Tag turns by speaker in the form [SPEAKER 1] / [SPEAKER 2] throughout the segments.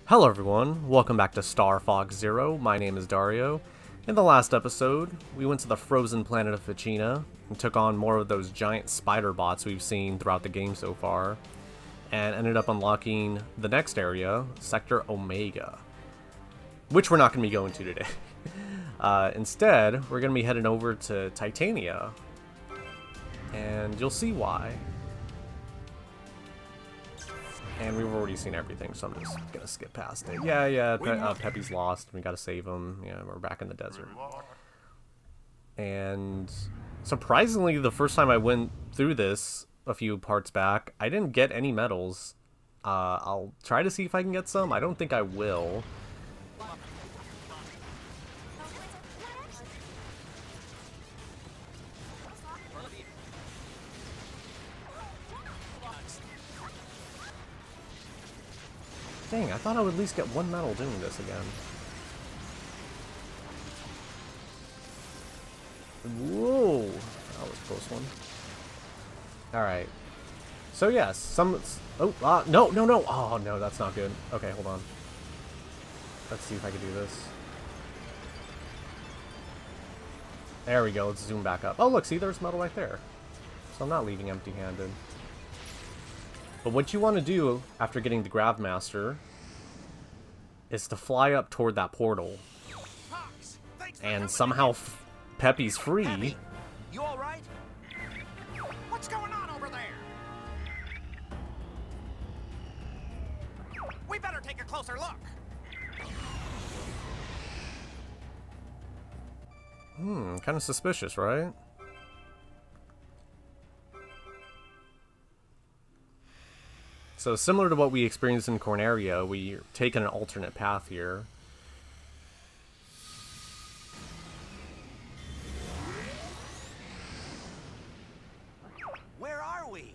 [SPEAKER 1] Hello everyone, welcome back to Star Fox Zero. My name is Dario. In the last episode, we went to the frozen planet of Ficina and took on more of those giant spider bots we've seen throughout the game so far, and ended up unlocking the next area, Sector Omega, which we're not going to be going to today. Instead, we're going to be heading over to Titania, and you'll see why. And we've already seen everything, so I'm just gonna skip past it. Peppy's lost. We gotta save him. Yeah, we're back in the desert. And surprisingly, the first time I went through this a few parts back, I didn't get any medals. I'll try to see if I can get some. I don't think I will. Dang, I thought I would at least get one medal doing this again. Whoa! That was a close one. Alright. So yes, no! Oh no, that's not good. Okay, hold on. Let's see if I can do this. There we go, let's zoom back up. Oh look, see, there's medal right there. So I'm not leaving empty-handed. But what you want to do after getting the Gravmaster is to fly up toward that portal. And somehow Peppy's free.
[SPEAKER 2] Peppy, you all right? What's going on over there? We better take a closer look.
[SPEAKER 1] Kind of suspicious, right? So similar to what we experienced in Corneria, we're taking an alternate path here.
[SPEAKER 2] Where are we?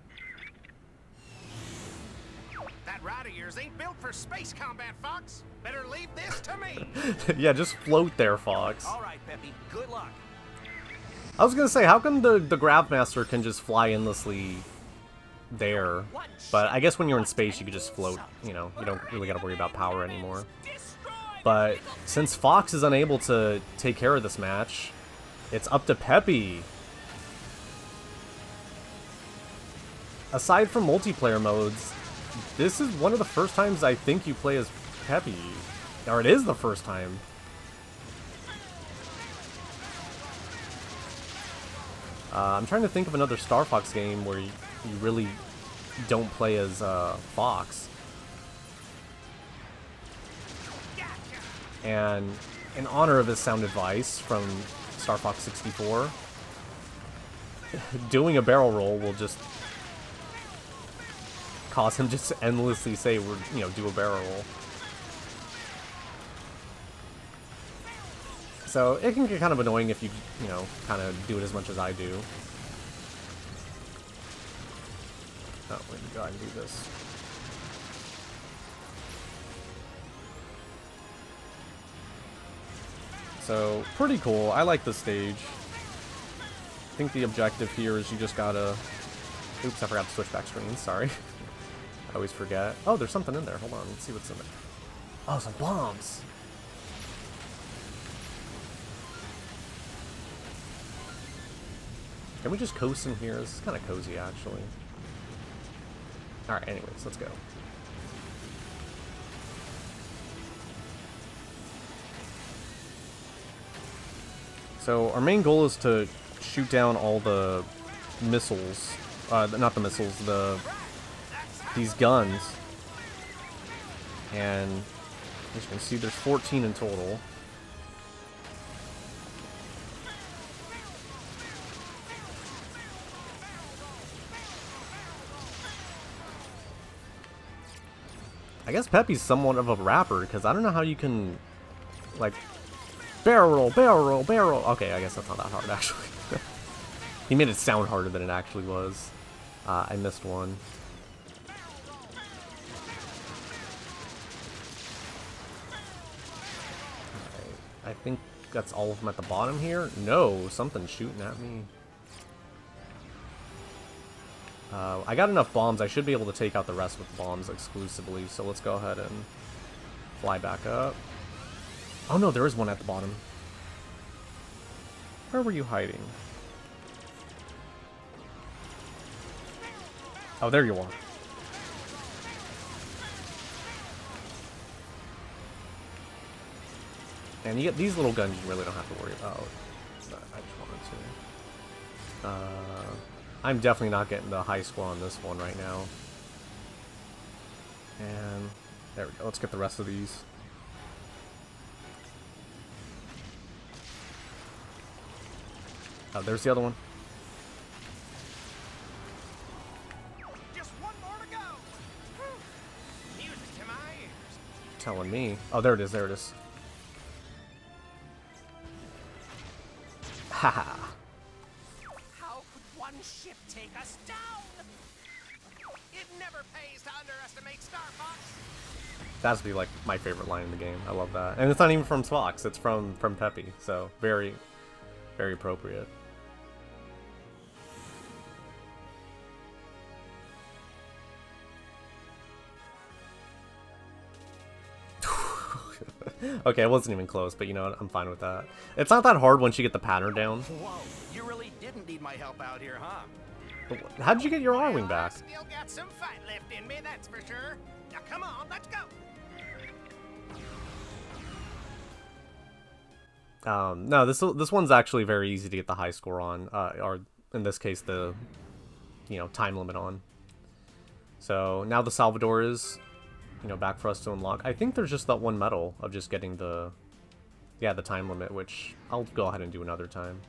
[SPEAKER 2] That rat of yours ain't built for space combat, Fox. Better leave this to me.
[SPEAKER 1] Yeah, just float there, Fox.
[SPEAKER 2] All right, Peppy. Good luck.
[SPEAKER 1] I was gonna say, how come the Gravmaster can just fly endlessly there? But I guess when you're in space, you could just float, you know, you don't really gotta worry about power anymore. But since Fox is unable to take care of this match, it's up to Peppy. Aside from multiplayer modes, this is one of the first times I think you play as Peppy. Or it is the first time. I'm trying to think of another Star Fox game where you really don't play as Fox. And in honor of his sound advice from Star Fox 64, doing a barrel roll will just cause him just to endlessly say, do a barrel roll. So it can get kind of annoying if you kind of do it as much as I do. Oh, let me go ahead and do this. So, pretty cool. I like this stage. I think the objective here is you just gotta... Oops, I forgot to switch back screens, sorry. I always forget. Oh, there's something in there. Hold on, let's see what's in there. Oh, some bombs! Can we just coast in here? This is kind of cozy, actually. Alright, anyways, let's go. So, our main goal is to shoot down all the missiles. Not the missiles, these guns. And, as you can see, there's 14 in total. I guess Peppy's somewhat of a rapper, because I don't know how you can, like, barrel roll, barrel roll, barrel... Okay, I guess that's not that hard, actually. He made it sound harder than it actually was. I missed one. Alright, I think that's all of them at the bottom here. No, something's shooting at me. I got enough bombs. I should be able to take out the rest with bombs exclusively, so let's go ahead and Fly back up. Oh no, there is one at the bottom. Where were you hiding? Oh, there you are. And you get these little guns you really don't have to worry about. But I just wanted to. I'm definitely not getting the high score on this one right now. And there we go. Let's get the rest of these. Oh, there's the other one.
[SPEAKER 2] Just one more to go. Whew. Music to my ears.
[SPEAKER 1] Telling me. Oh, there it is. There it is. Haha.
[SPEAKER 2] How could one ship take us down? It never pays to underestimate Star Fox.
[SPEAKER 1] That's be like my favorite line in the game. I love that. And it's not even from Fox. It's from Peppy. So very, very appropriate. Okay, it wasn't even close, but you know what? I'm fine with that. It's not that hard once you get the pattern down.
[SPEAKER 2] Whoa, you really didn't need my help out here, huh?
[SPEAKER 1] How did you get your R-Wing back?
[SPEAKER 2] Still got some fight left in me, that's for sure. Now come on, let's go.
[SPEAKER 1] No, this one's actually very easy to get the high score on, or in this case, the, you know, time limit on. So now the Salvador is, you know, back for us to unlock. I think there's just that one medal of just getting the, yeah, the time limit, which I'll go ahead and do another time.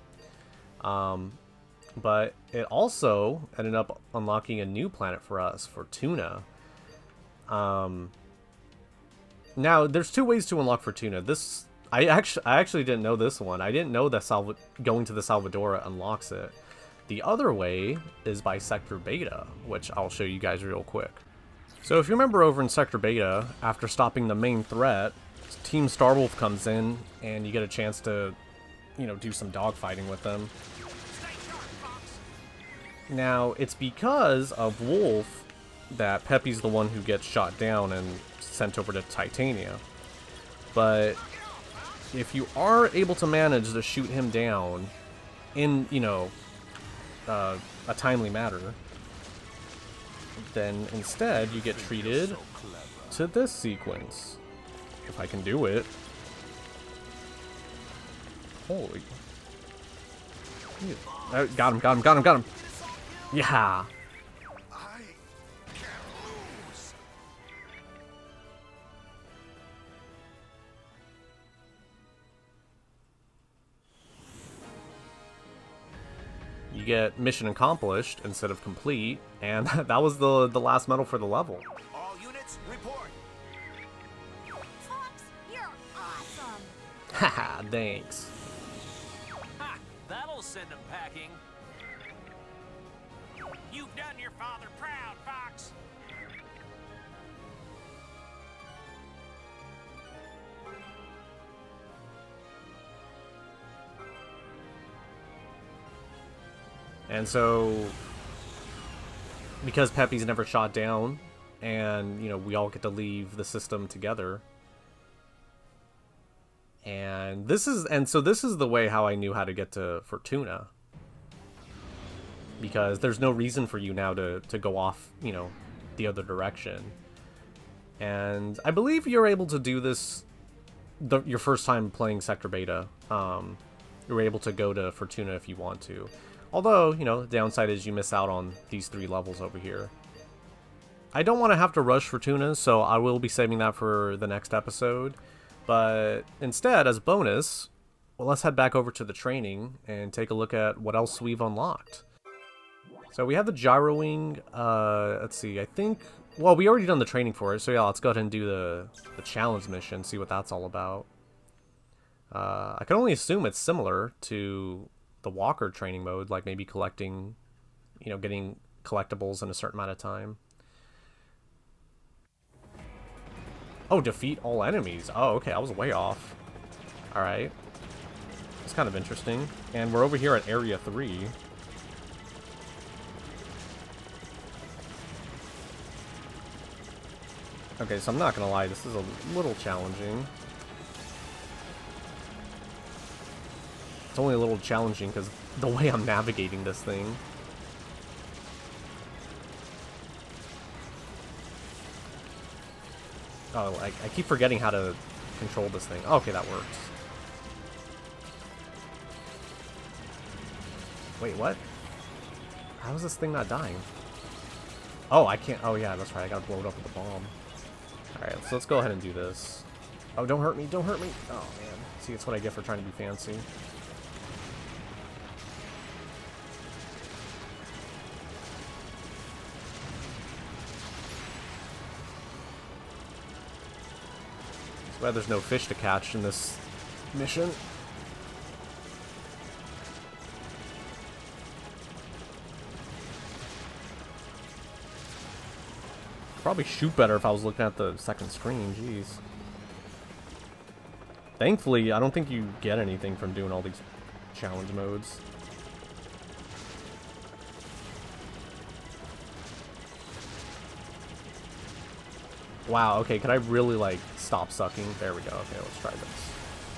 [SPEAKER 1] But it also ended up unlocking a new planet for us, Fortuna. Now, there's two ways to unlock Fortuna. This, I actually didn't know this one. I didn't know that going to the Salvadora unlocks it. The other way is by Sector Beta, which I'll show you guys real quick. So if you remember over in Sector Beta, after stopping the main threat, Team Starwolf comes in and you get a chance to, you know, do some dogfighting with them. Now, it's because of Wolf that Peppy's the one who gets shot down and sent over to Titania. But if you are able to manage to shoot him down in, you know, a timely manner, then instead you get treated to this sequence. If I can do it. Holy. Got him. Yeah.
[SPEAKER 2] I can't lose.
[SPEAKER 1] You get mission accomplished instead of complete, and that was the last medal for the level.
[SPEAKER 2] All units, report.
[SPEAKER 3] Fox, you're awesome.
[SPEAKER 1] Haha, thanks.
[SPEAKER 4] Ha! That'll send them packing.
[SPEAKER 2] You've done your father proud, Fox.
[SPEAKER 1] And so, because Peppy's never shot down, and, you know, we all get to leave the system together. And so this is the way how I knew how to get to Fortuna. Because there's no reason for you now to go off, you know, the other direction. And I believe you're able to do this your first time playing Sector Beta. You're able to go to Fortuna if you want to. Although, you know, the downside is you miss out on these 3 levels over here. I don't want to have to rush Fortuna, so I will be saving that for the next episode. But instead, as a bonus, well, let's head back over to the training and take a look at what else we've unlocked. So we have the Gyro Wing, let's see, I think, well, we already done the training for it, so yeah, let's go ahead and do the challenge mission, see what that's all about. I can only assume it's similar to the Walker training mode, like maybe collecting, you know, getting collectibles in a certain amount of time. Oh, defeat all enemies. Oh, okay, I was way off. Alright. It's kind of interesting. And we're over here at Area 3. Okay, so I'm not gonna lie, this is a little challenging. It's only a little challenging because the way I'm navigating this thing. Oh, I keep forgetting how to control this thing. Oh, okay, that works. Wait, what? How is this thing not dying? Oh, I can't. Oh, yeah, that's right. I gotta blow it up with a bomb. Alright, so let's go ahead and do this. Oh, don't hurt me. Don't hurt me. Oh, man. See, that's what I get for trying to be fancy. Well, there's no fish to catch in this mission. Probably shoot better if I was looking at the second screen, jeez. Thankfully, I don't think you get anything from doing all these challenge modes. Wow, okay, could I really, like, stop sucking? There we go, okay, let's try this.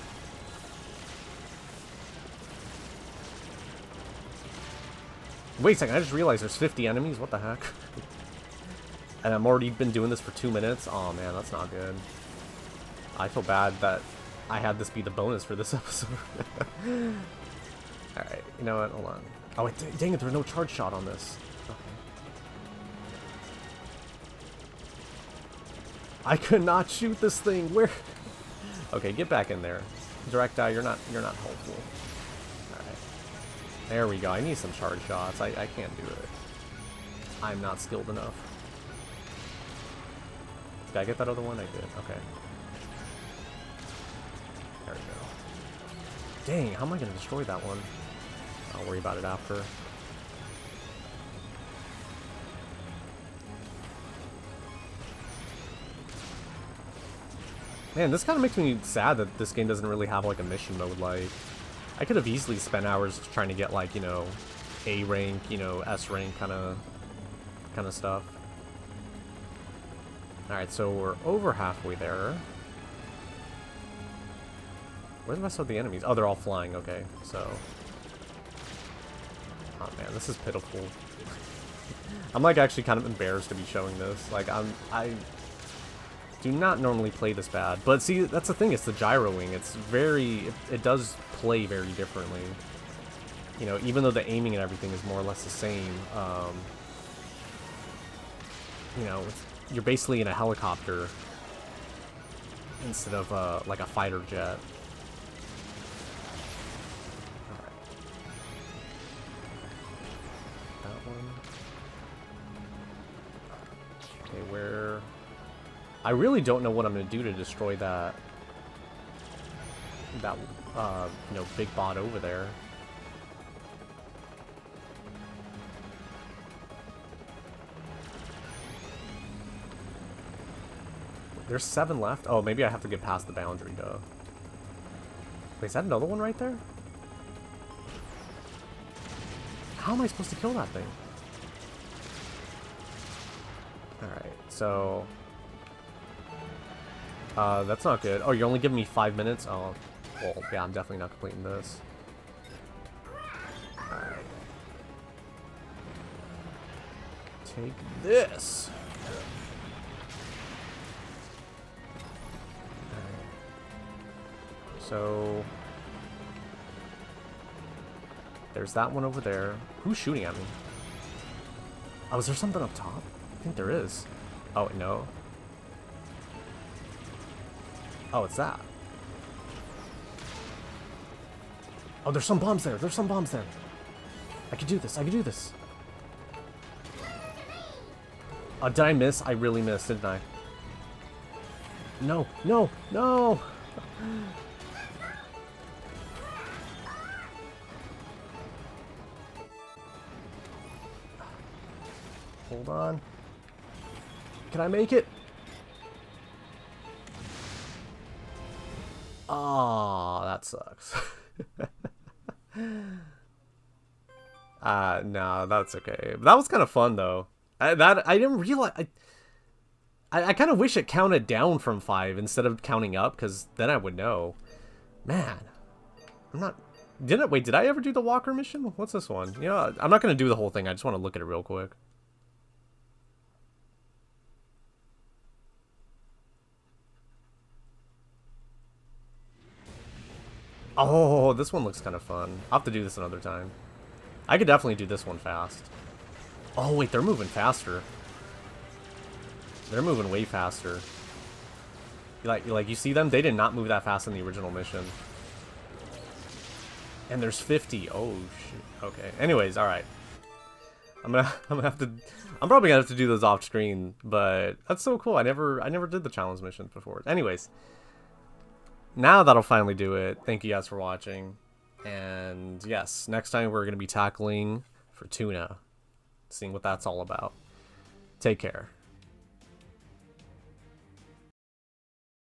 [SPEAKER 1] Wait a second, I just realized there's 50 enemies? What the heck? And I've already been doing this for 2 minutes? Oh man, that's not good. I feel bad that I had this be the bonus for this episode. Alright, you know what? Hold on. Oh, wait, dang it, there was no charge shot on this. Okay. I could not shoot this thing. Where? Okay, get back in there. Direct eye, you're not helpful. Alright. There we go. I need some charge shots. I can't do it. I'm not skilled enough. Did I get that other one? I did. Okay. There we go. Dang, how am I going to destroy that one? I'll worry about it after. Man, this kind of makes me sad that this game doesn't really have like a mission mode. Like, I could have easily spent hours trying to get like, you know, A rank, you know, S rank kind of stuff. Alright, so we're over halfway there. Where's the rest of the enemies? Oh, they're all flying, okay, so... Oh man, this is pitiful. I'm like actually kind of embarrassed to be showing this. Like, I do not normally play this bad. But see, that's the thing, it's the gyroing. It's very... It does play very differently. You know, even though the aiming and everything is more or less the same, you know, you're basically in a helicopter instead of like a fighter jet. Alright. That one. Okay, where... I really don't know what I'm going to do to destroy that, you know, big bot over there. There's 7 left? Oh, maybe I have to get past the boundary, though. Wait, is that another one right there? How am I supposed to kill that thing? Alright, so... that's not good. Oh, you're only giving me 5 minutes? Oh, well, yeah, I'm definitely not completing this. Alright. Take this! So, there's that one over there. Who's shooting at me? Oh, is there something up top? I think there is. Oh, no. Oh, it's that. Oh, there's some bombs there. There's some bombs there. I can do this. I can do this. Oh, did I miss? I really missed, didn't I? No, no, no! Hold on. Can I make it? Oh, that sucks. No, that's okay. That was kind of fun though. I didn't realize. I kind of wish it counted down from 5 instead of counting up, because then I would know. Man. I'm not... Wait, did I ever do the Walker mission? What's this one? You know, I'm not going to do the whole thing. I just want to look at it real quick. Oh, this one looks kind of fun. I'll have to do this another time. I could definitely do this one fast. Oh, wait, they're moving faster. They're moving way faster. Like you see them? They did not move that fast in the original mission. And there's 50. Oh, shit. Okay. Anyways, alright. I'm probably gonna have to do those off screen, but that's so cool. I never did the challenge missions before. Anyways. Now that'll finally do it. Thank you guys for watching. And yes, next time we're going to be tackling Fortuna. Seeing what that's all about. Take care.